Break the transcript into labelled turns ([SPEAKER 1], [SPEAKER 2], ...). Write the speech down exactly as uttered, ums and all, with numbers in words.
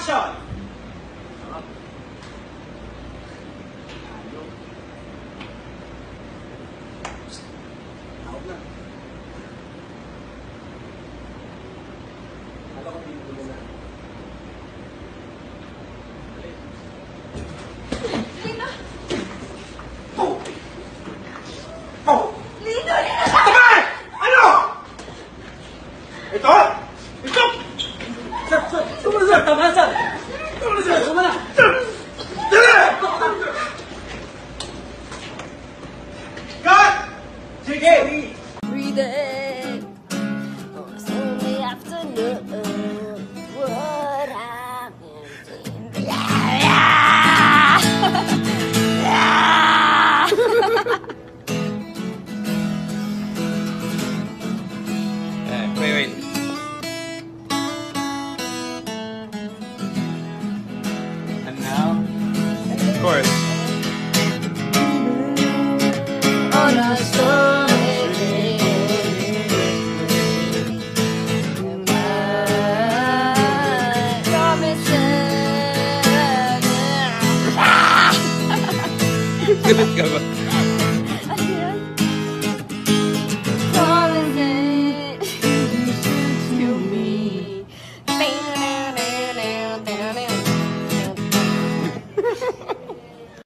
[SPEAKER 1] Action! Tawag na. Kala ko pinutuloy na.
[SPEAKER 2] Lino!
[SPEAKER 1] Oh! Oh!
[SPEAKER 2] Lino! Lino!
[SPEAKER 1] Tama! Ano? Ito? Ito? Sir, sir! Tama na, sir! Tama na, sir! Tama na, sir! Tama na! Dali! Cut! Sige!
[SPEAKER 2] Every day, on a Sunday afternoon, what happened? Yeah, yeah! Yeah!
[SPEAKER 3] Uh, wait, wait. And now, of course.
[SPEAKER 2] On a Sunday.
[SPEAKER 3] Galit ka ba?